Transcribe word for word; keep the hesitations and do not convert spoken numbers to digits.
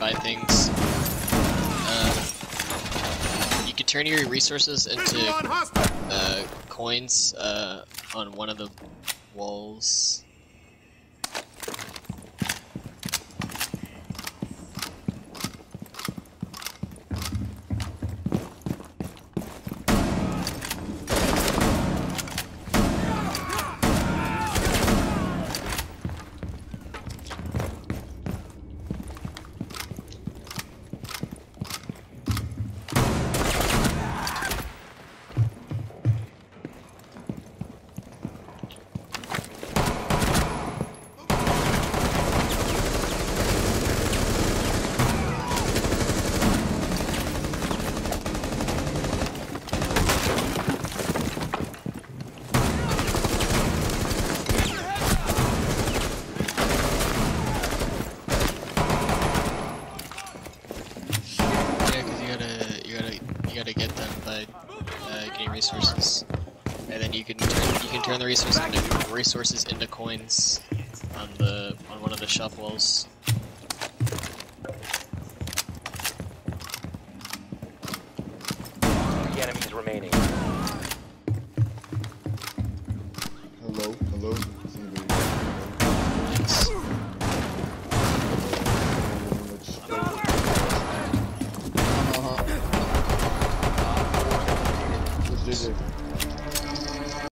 buy things. Uh, you can turn your resources into uh, coins uh, on one of the walls. You gotta get them by uh, getting resources, and then you can turn, you can turn the resources into, resources into coins on the on one of the shop walls. Three enemies remaining. Hello, hello. Yes. J J.